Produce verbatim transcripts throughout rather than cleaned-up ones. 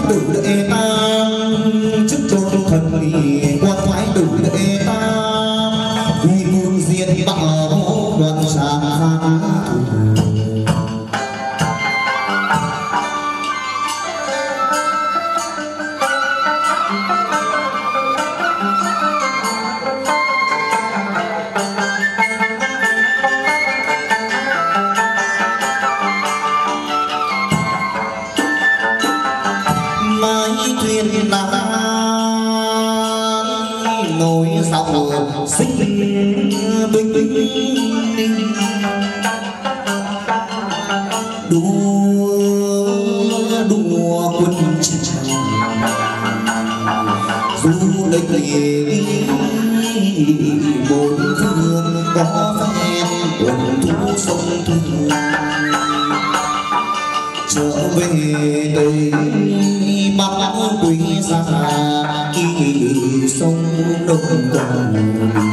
tử đệ tam chức chôn thần đi quan thái tử đệ tam vì vương diệt bạo loạn sáng sinh bình bình đua đua quân tràng du lịch bốn phương có phen quần thú sông thương trở về tây bắc quý gia kỳ sông đông còn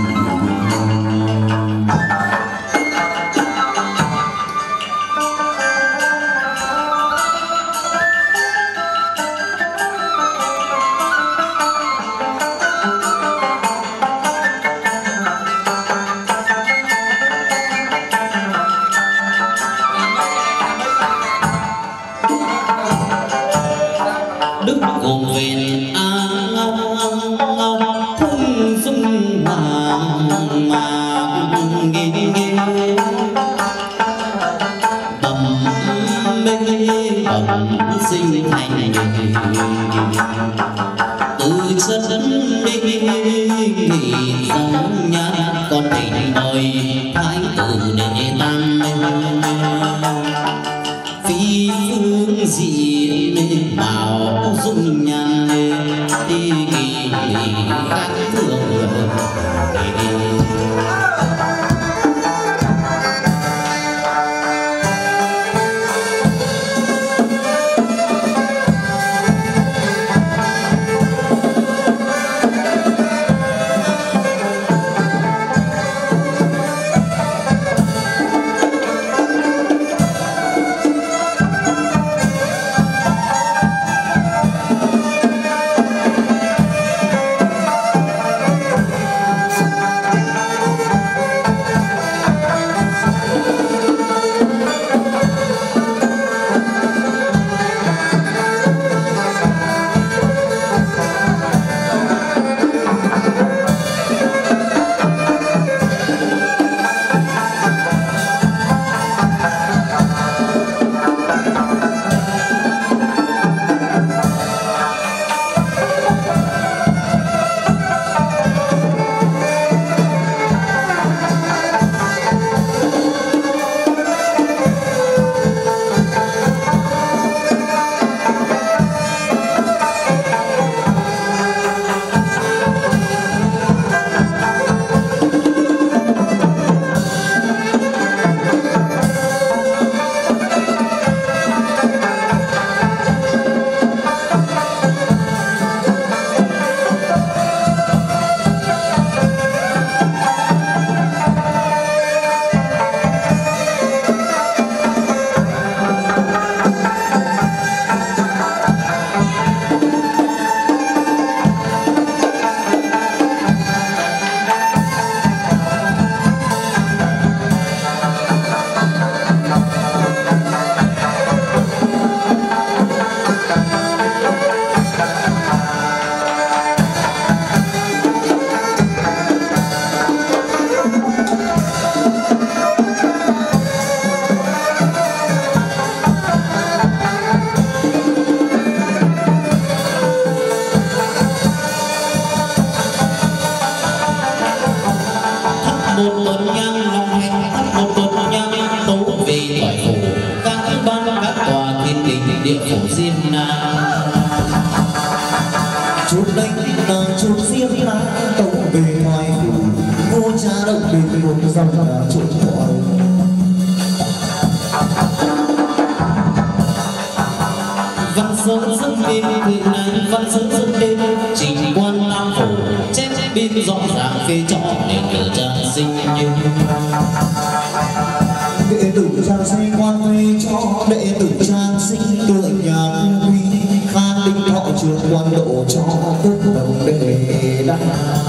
sinh thành từ chân đi dòng nhát con tình đời thái tử đệ tam phi phương diện bảo dung nhan đi kỳ khác thường địa phủ Diêm Na chút đánh là chút Diêm Na tàu về ngoài phủ vua cha động đến một dòng là chút thoại văn sơn dẫn đêm từ này văn sơn dẫn đêm trình quan tam phủ chép biên rõ ràng phê cho để cờ trang sinh như đệ tử trang sinh quan phê cho đệ tử trang sinh tượng nhạc huy phan đình chưa quan độ cho phúc đồng đề đăng.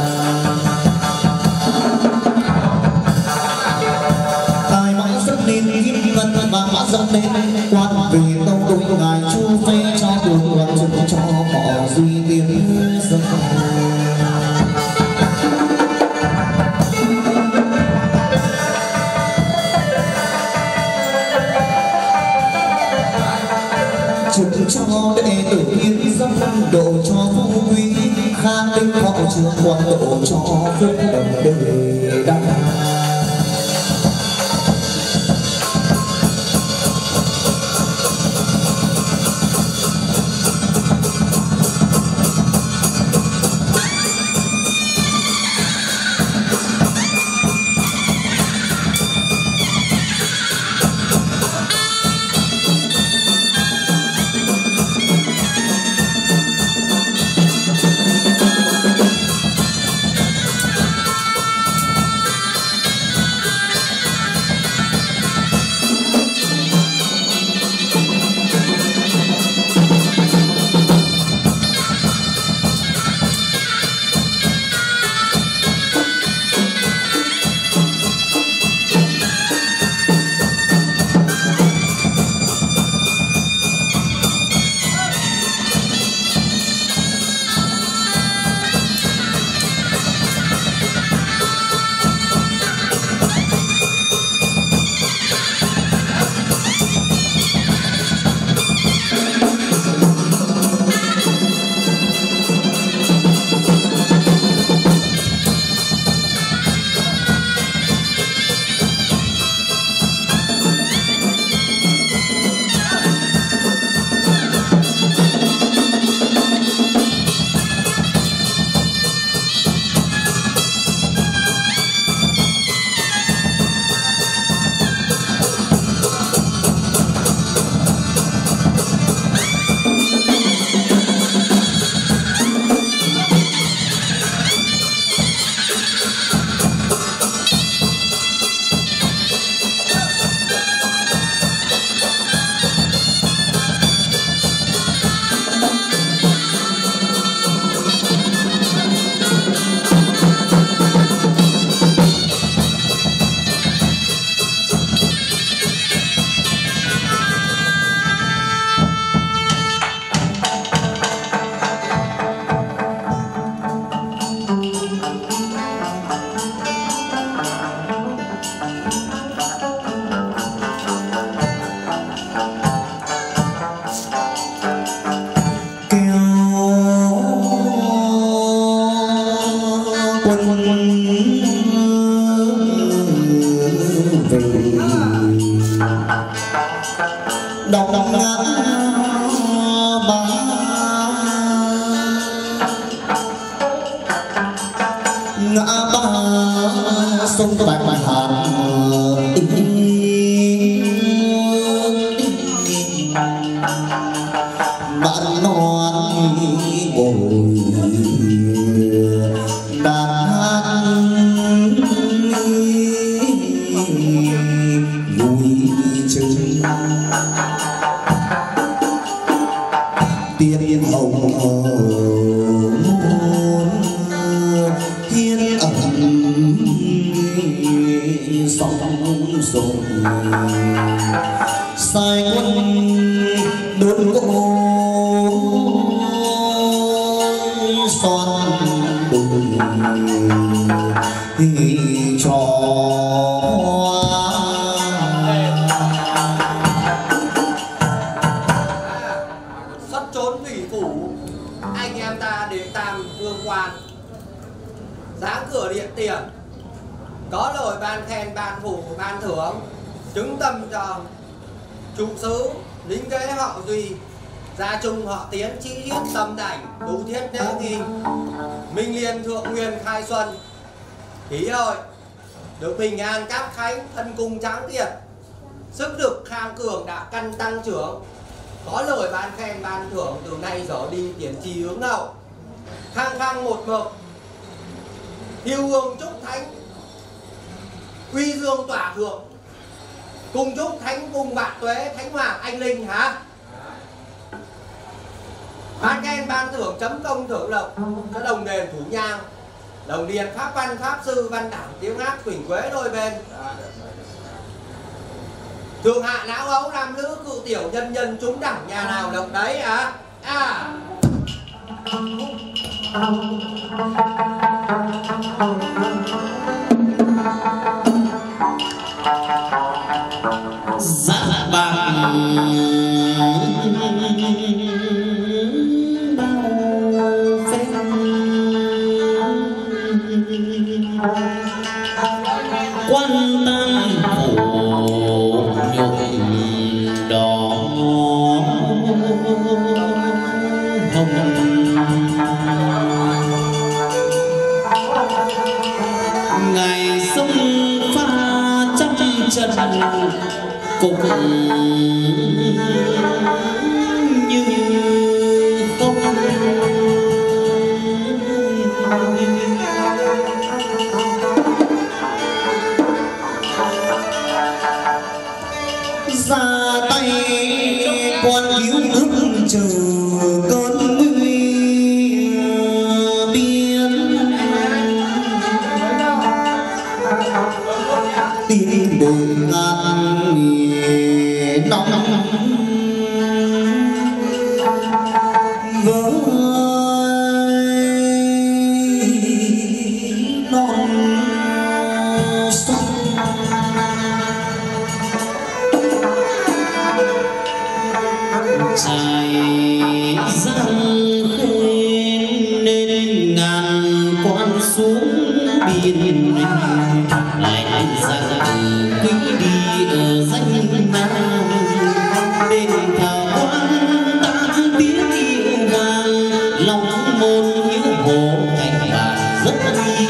Tài mã rất nên kim ngân và mã rất nên quan vì tông đúng ngài chu phê cho đường quan trực cho họ duy tiến dân. Chúc cho đệ tử yên dân độ cho phú quý khang linh họ chưa quan độ cho phúc đồng đề đăng. Đọc đọc ngã ba ngã ba sông bạch bạch hạt bạn non bồi đàn hát vui chơi tiên hồng hồn thiên ẩn sóng sông sai quân đốn gỗ son đùng thì cho xuất trốn thủy phủ anh em ta đến tam vương quan giáng cửa điện tiền có lời ban khen ban phủ ban thưởng chứng tâm cho trụ sứ lính kế họ Duy gia trung họ Tiến chi hiết tâm đảnh đủ thiết thế thì minh liên thượng nguyên khai xuân ký hội được bình an cáp khánh thân cung tráng tiệt sức lực khang cường đã căn tăng trưởng có lời ban khen ban thưởng từ nay trở đi tiến trì hướng hậu khang khang một mực hiu hương trúc thánh quy dương tỏa thượng cùng chúc thánh cung vạn tuế thánh hoàng anh linh hả Ban khen ban thưởng chấm công thưởng lộc cho đồng đền Thủ Nhang, đồng điền pháp văn pháp sư văn đảng tiếng hát Quỳnh Quế đôi bên. Thượng hạ não ấu nam nữ cự tiểu nhân nhân chúng đẳng nhà nào độc đấy à? À. Dạ bạc quan tam phủ nhục đỏ hồng, ngày sông pha trăm trận cũng như không. Ra tay quan cứu nước chờ cơn nguy biên, tin đồn ngàn nóng với non sông. Dài răng khuyên nên ngàn quan xuống biển, lại rằng quý đi ở danh nam đền thờ quan tam tiếng yêu vàng, lòng môn hiếu hồ thành bản rất uy.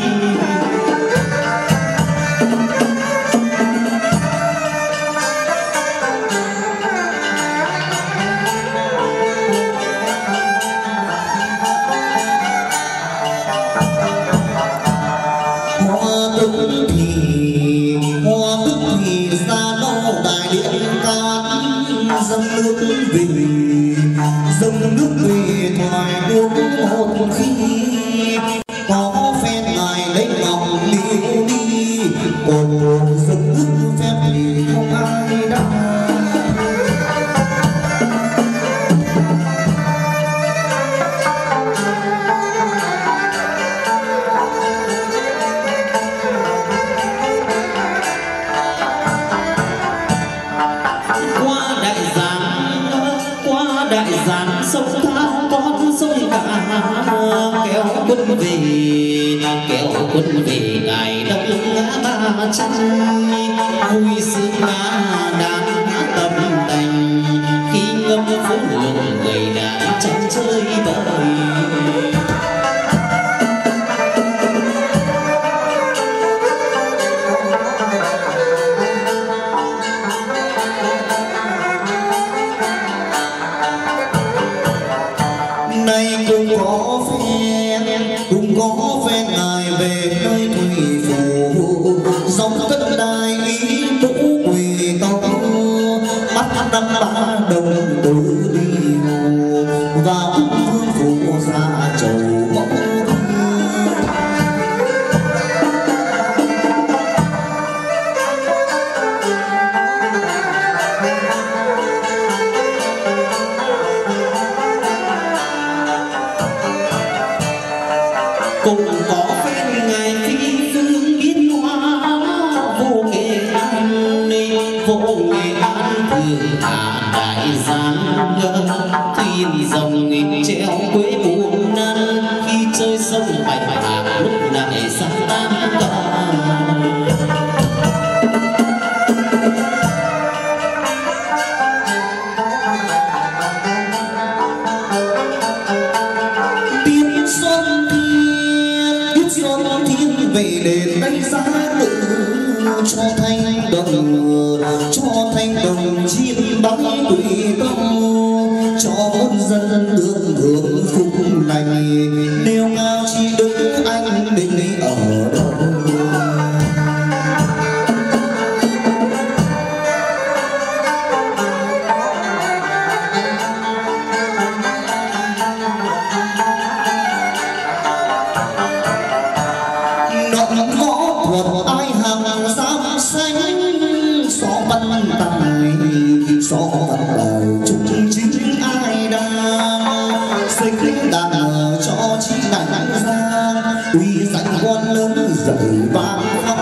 Dâng nước về, dâng nước về thoại uống một khi, có phen ngài lấy lòng liêu đi, còn một dâng nước phép thì không ai đáp. Đại giang sông thao con sông cả, kéo quân về kéo quân về ngày đông ngã ba chân, vui sướng ngã đàn tâm tình, khi ngâm phố lùng người đã chẳng chơi bời. Nay cũng có phen, cũng có phen ngài về nơi thủy phủ, dòng tất đai ý tũ quỳ tông, bắt năm ba đồng tử đi hồ, và vương phủ ra chầu mẫu. Cũng có phen ngày phi phương biến hóa, vô nghệ an vô nghệ an thường thả đại giang ngơ, thuyền dòng nghìn treo quế buồn nan, khi chơi sông bạch bạc lúc này sang tam ca. Về đền đánh giá nữ cho thanh đồng, cho thanh đồng chim bắn tùy tông, cho muôn dân dân được hưởng phúc lành, nêu cao chi đức anh định ở đâu. dậy vang khắp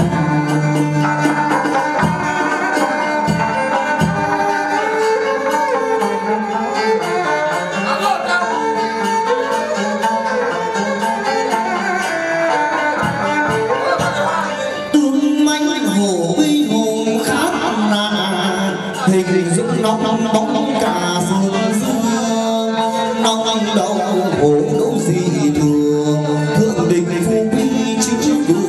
tương manh hổ uy hùng khác lạ hình dung nóng nóng bóng bóng cả phương dương nóng đầu hổ đâu gì thường thượng đình phú quý chính vụ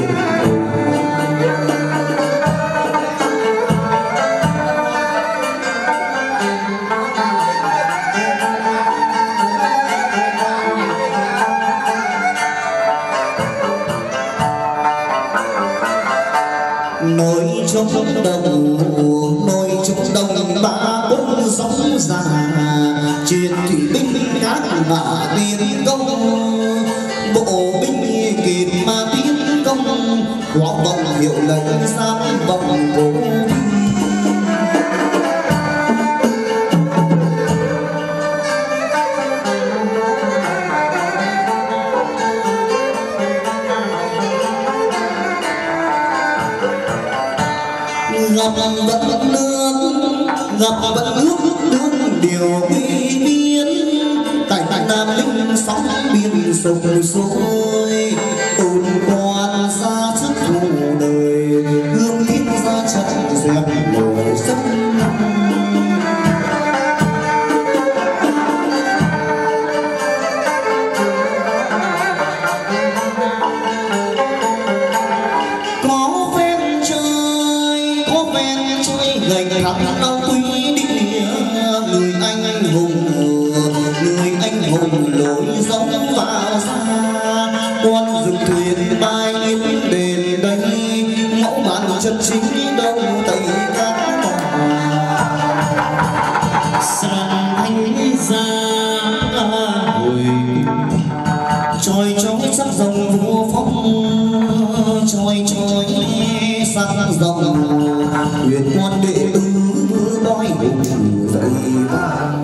nồi trong đồng nồi trong đồng ba bốn sóng già truyền thủy binh các ngã tiên công bộ binh kịp mà tiến công hóa vọng hiệu lệnh giáp vọng cố gặp vẫn nước gặp vẫn nước đương điều quy biến tại tại nam linh sóng biên sông sôi ôn quan ra sức thủ đời hương thiết ra trận dẹp nổi sông gành thẳng đau quý địa người anh hùng người anh hùng lội gióng vào xa quan dừng thuyền bay yên đền đây ngõ màn chân chính đâu tây cá sàn thanh ra hồi trôi trôi sắc rồng vô phong trôi trôi sắc rồng huyền quan đệ tử bói hùng dậy vang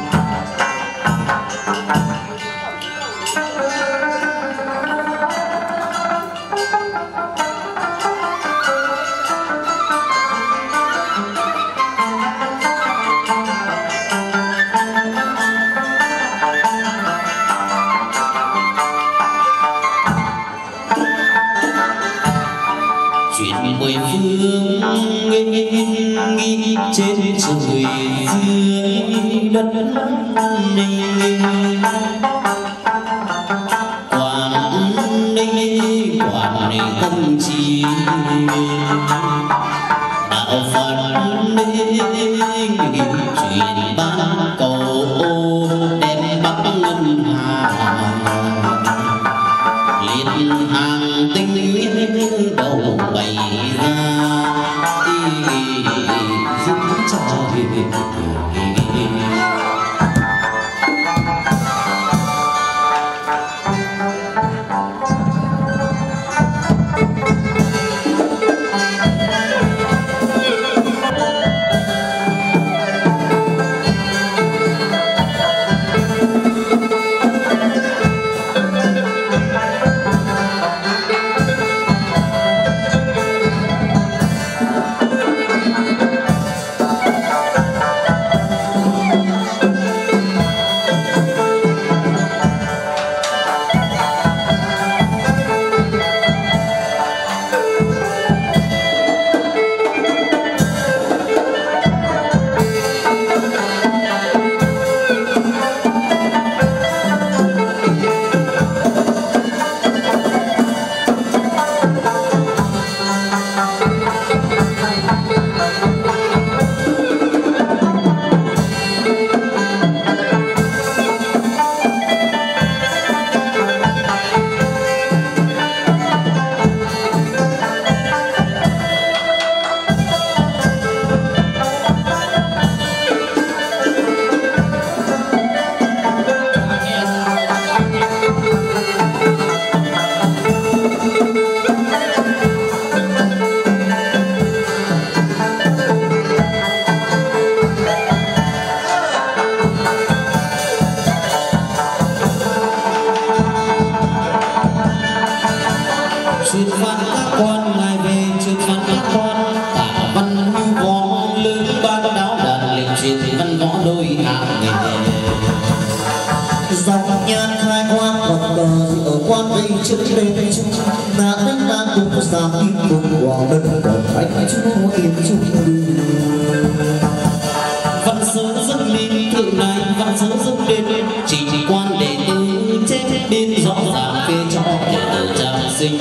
chuyện mười phương trên trời dưới đất ninh quản ninh quản ninh tâm trí đạo phật ninh truyền ban cầu đem bắc ngân hà liên hàng tinh nguyên đầu bày ra giúp cho đây trước đây ta đánh ta cùng sáng cùng quả đất còn anh chúa yên chung văn sớ dâng lên thượng này văn sớ dâng lên chỉ quan đệ tử chết đến rõ ràng về cho đệ tử trang sinh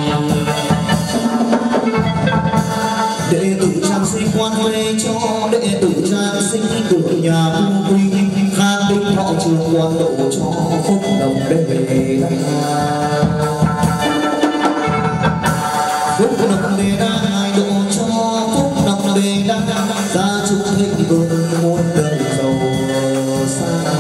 đệ tử trang sinh quan huệ cho đệ tử trang sinh cửa nhà quy khang đinh thọ trường quan độ cho phúc đồng đề phúc đồng đề đa ngài độ cho phúc đồng đề đa gia chủ thịnh vượng muôn đời giàu sang.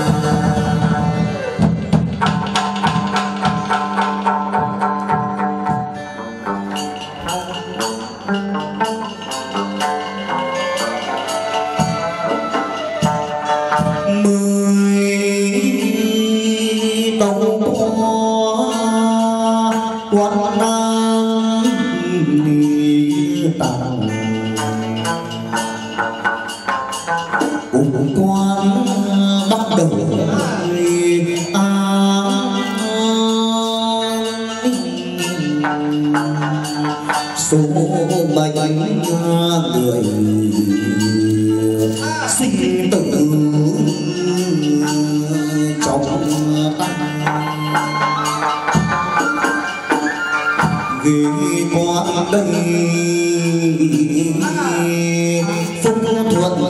Số bảy người sinh tử trong tay ghi qua đây phúc thuận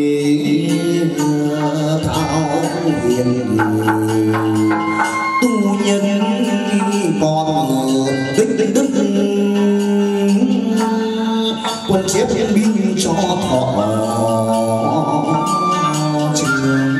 thảo hiền tu nhân còn đích đức quân chết binh cho thọ trường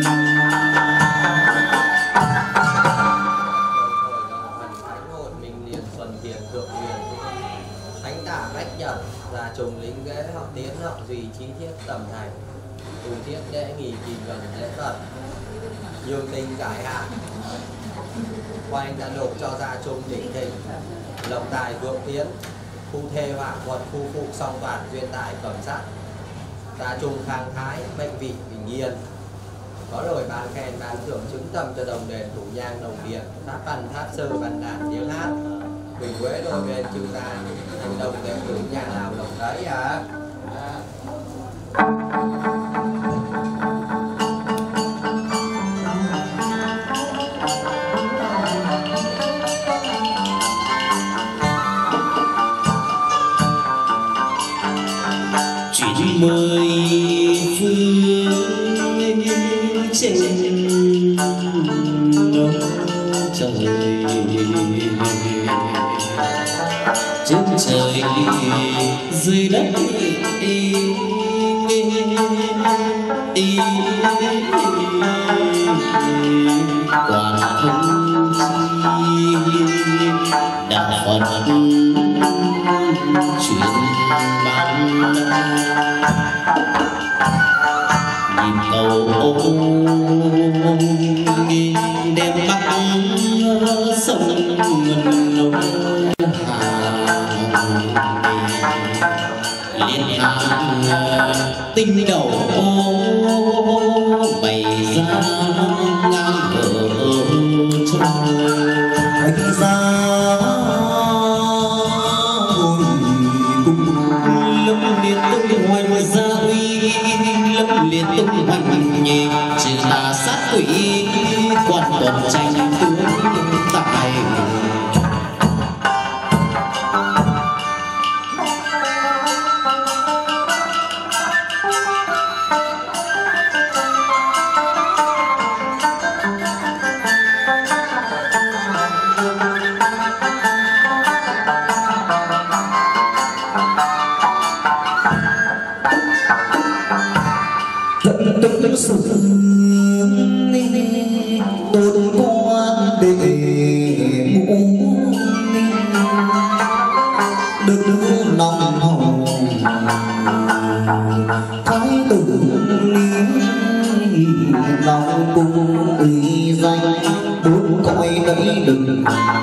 minh liệt xuân tiền thượng huyền thánh tả bách nhật là trùng lính ghế họ tiến họ duy trí thiết tầm thành tù thiết lễ nghỉ kỳ gần lễ phật dương tình giải hạn quanh đã nộp cho gia trung đỉnh thịnh lộc tài vượng tiến khu thê hỏa quật khu phụ song toàn duyên tài cẩm sát gia trung khang thái mệnh vị bình yên có rồi ban khen ban thưởng chứng tâm cho đồng đền thủ nhang đồng điện tháp văn tháp sư văn đàn tiếng hát bình quế đôi bên chư gia hành đồng đẹp tử nhà nào lộc đấy à. mười phương trên đông trời trên trời dưới đất quả không chi đạo Phật chuyện ban nhìn cầu đêm bắc sông ngân liên hàng tinh đầu bày ra ngang ở trong thành ra lâm liên tục hoành gia uy lâm liên tục hoành nhẹ trừ tà sát quỷ quan tuần tranh tướng tài sự tôn quan để muốn được đưa lòng hồng thái tử lòng cung uy danh bốn cõi đấy đừng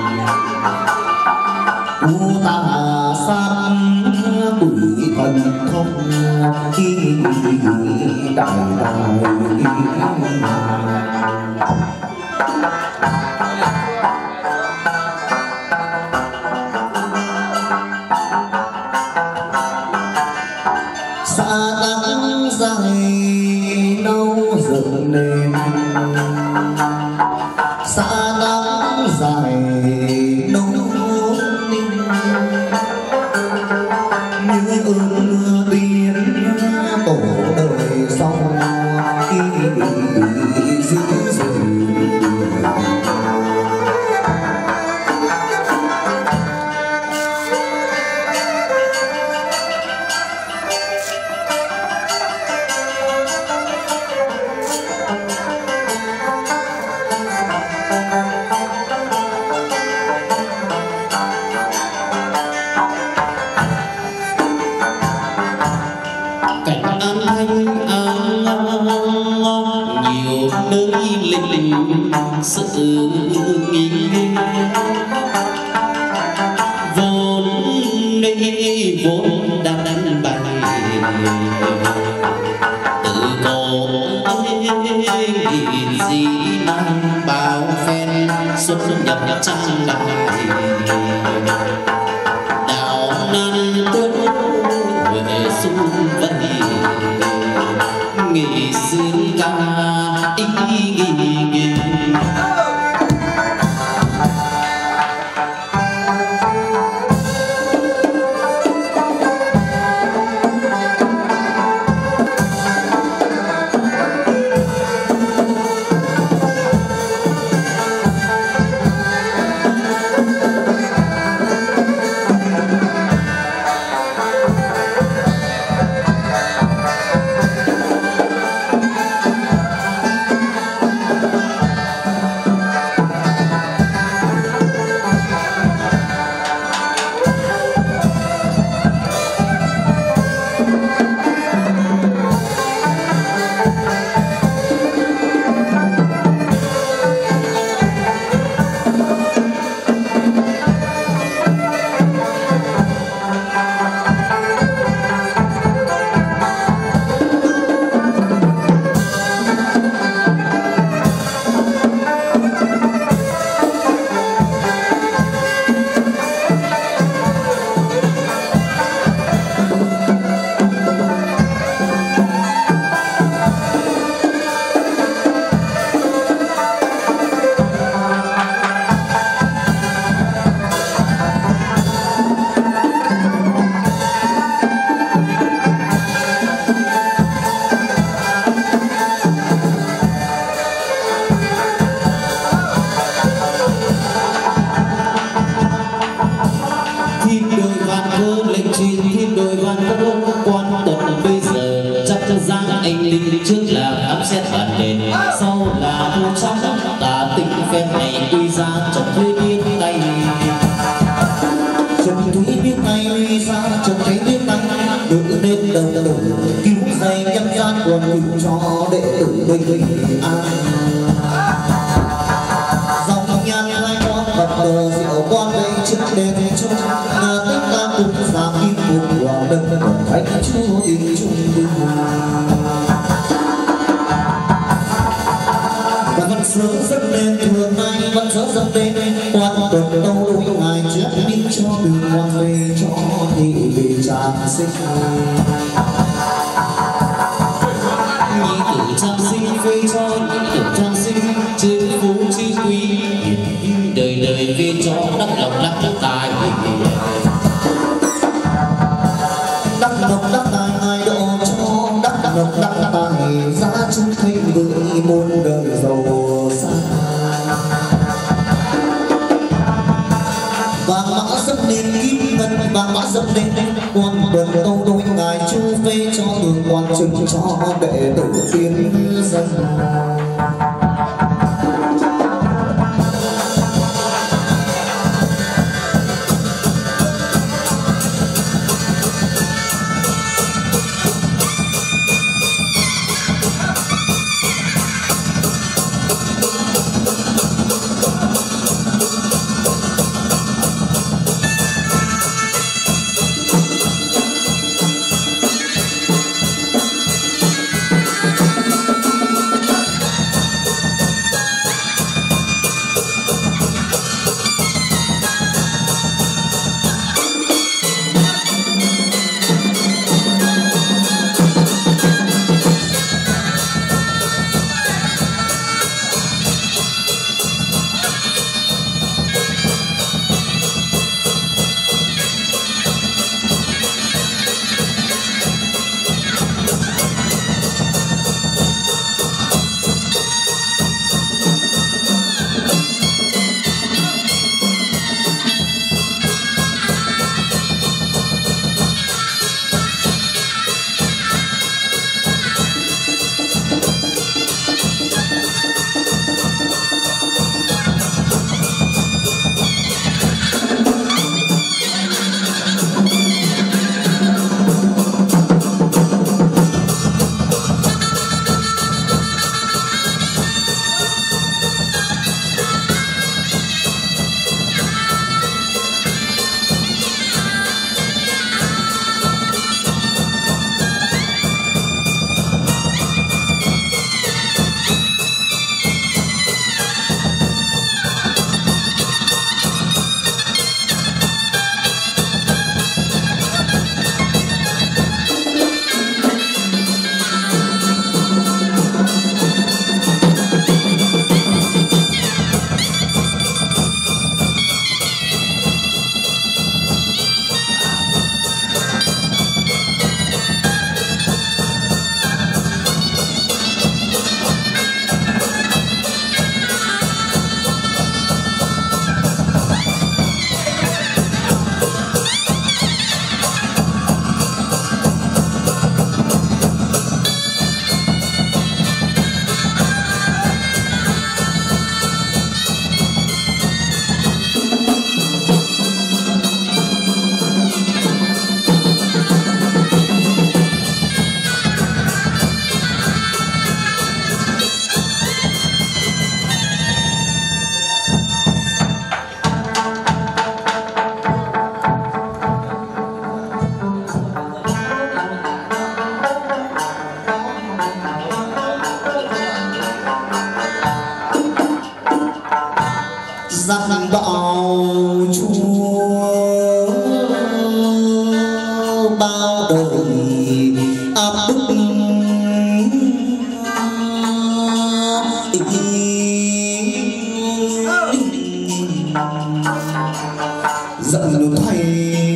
u tà sát quỷ thần thông khi đại đại lịch sự nghi vốn đây vốn đang đánh bày tự cổ nghìn gì mang bao phen xuất nhập trang đại đạo nan tuấn huệ xuân vẫy nghị sư ca ý nghĩa dặn bảo chúa bao đời áp bức dặn luôn thay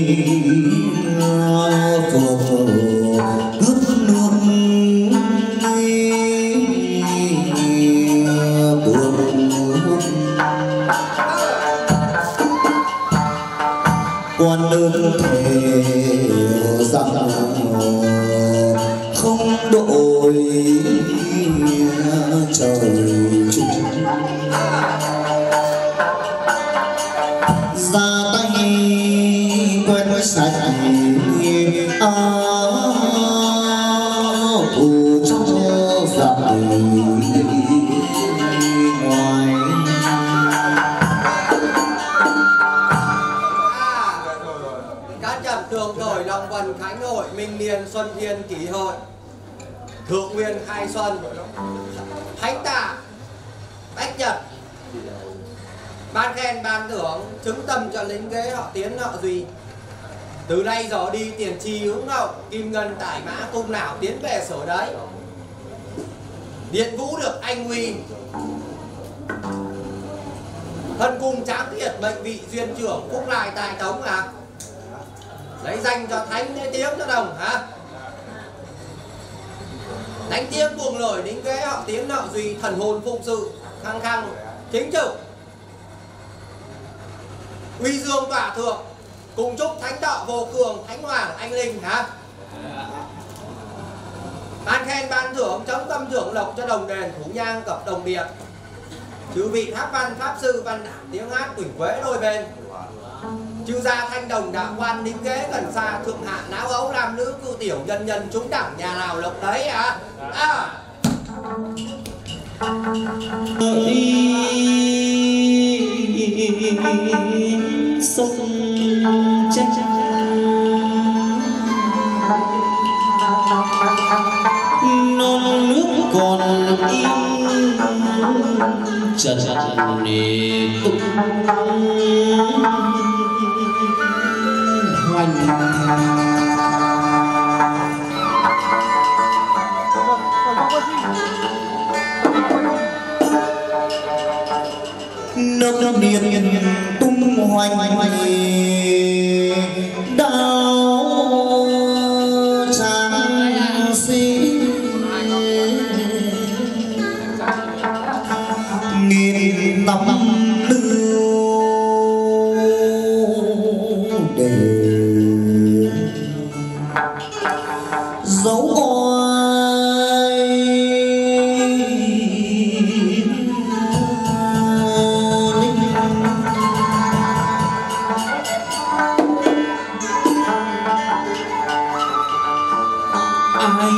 phù ướp nước quan đơn thể rằng không đổi trời chung ra tay quen sạch áo thù cho dặn ngoài các trận đường đổi lòng vần khánh hội minh niên xuân thiên kỷ hội thượng nguyên khai xuân thánh tạ bách nhật ban khen ban thưởng chứng tâm cho lính ghế họ Tiến họ Duy. Từ nay giờ đi tiền trì hướng hậu kim ngân tải mã cung nào tiến về sở đấy. Điện vũ được anh huy thân cung tráng thiệt bệnh vị duyên trưởng phúc lại tại tống à lấy danh cho thánh để tiếng cho đồng hả đánh tiếng buông lời lính ghế họ Tiến họ Duy thần hồn phụng sự khăng khăng chính trực uy dương tỏa thượng cùng chúc thánh đạo vô cường thánh hoàng anh linh hả ban khen ban thưởng chống tâm thưởng lộc cho đồng đền thủ nhang cập đồng điện chư vị tháp văn pháp sư văn đảm tiếng hát quỳnh quế đôi bên chư gia thanh đồng đạo quan lính ghế gần xa thượng hạ não ấu nam nữ cư tiểu nhân nhân chúng đẳng nhà nào lộc đấy à, à. Sông trách non nước còn in trần nề tung hoành nông điện tung hoành đao tràng sĩ nghìn năm lưu để dấu oai ai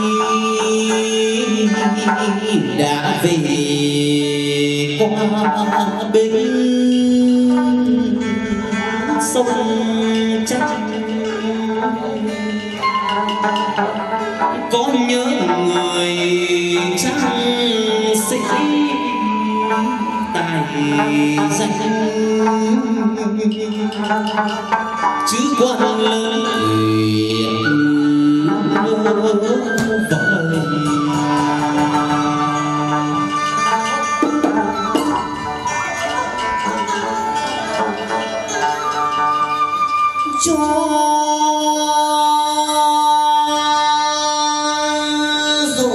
đã về qua bên sông trách có nhớ người trang sĩ tài danh chứ quan lớn cho dù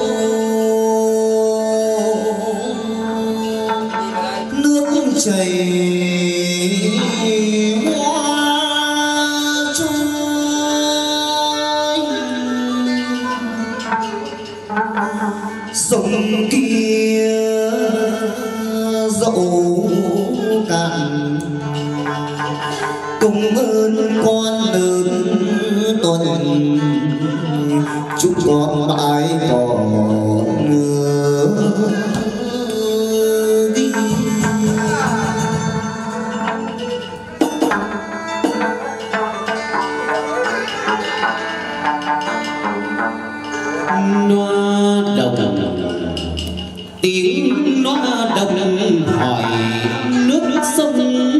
nước chảy hoa trôi sông kia dẫu cạn cùng ơn con lớn tuần chúc con mãi còn đi loa đồng tiếng loa đồng hỏi nước sông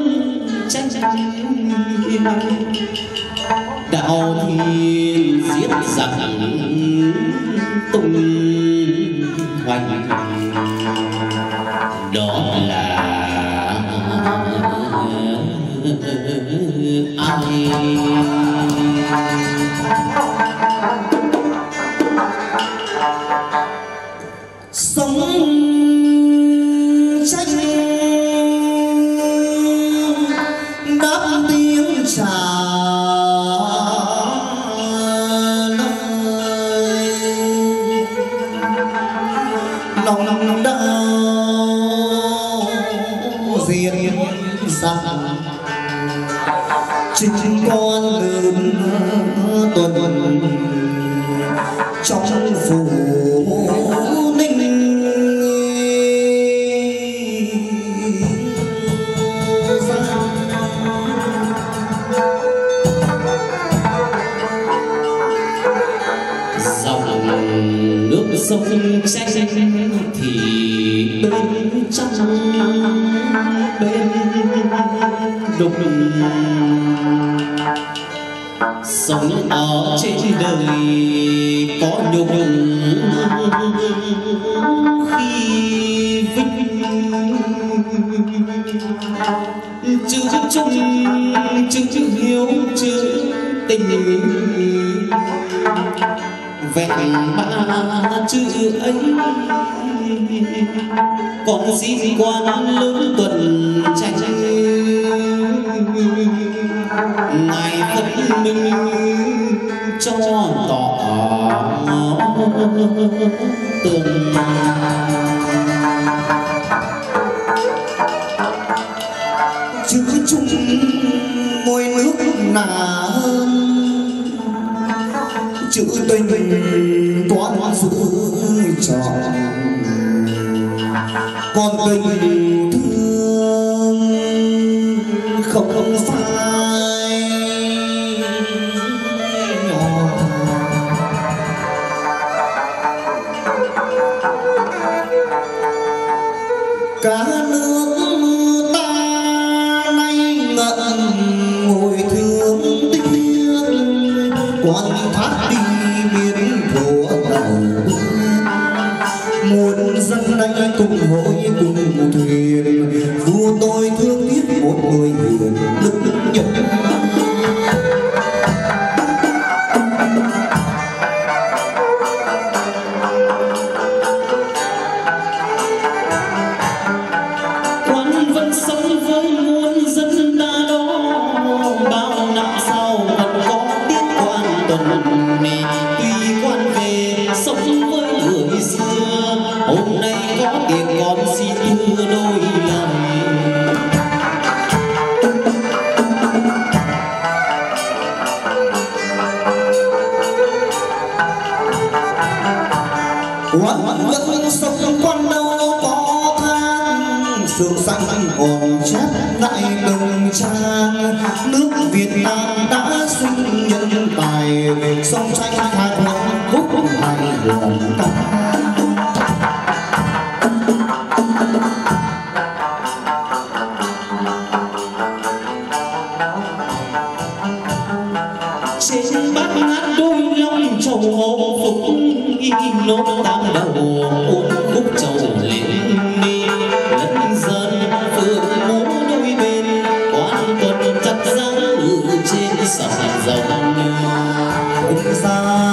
đạo thiên giết giặc tung hoành, đó là ai? Sống trách đáp tiếng chào lòng lòng đau diệt giặc chính con lớn tuần trong phủ ninh dòng nước sông tranh thì bên trong bên đục sống ở trên đời có nhục khi vinh chữ chung chữ hiếu chữ tình vẹn ba chữ ấy còn gì quan lớn tuần tranh ngài phân minh cho tỏ tường chữ chung môi nước nà chữ tình quán giữ tròn còn tình thương không phai nhỏ. Cả nước ta nay ngậm ngồi thương tiếc quan thác đi miền của đầu muôn dân đây cùng hội cùng thuyền vua tôi thương tiếc một người hiền đức nhất. Quan vẫn sống với muôn dân ta đó bao năm sau vẫn có tiếng quan tuần tuy quan về sống với người xưa hôm nay có tiền con xin thưa đôi lời. Quan vẫn sống quan đâu có than sương xanh còn chép lại đồng trang nước Việt Nam đã sinh nhân tài sông tranh khai hoang khúc hay hồn ca. Trên bát ngát đôi lòng trầu hậu phục in nốt tam đầu ôm khúc trầu lên đi lẫn dân phượng múa đôi bên quan tuần chặt giang ngự trên sàn dòng.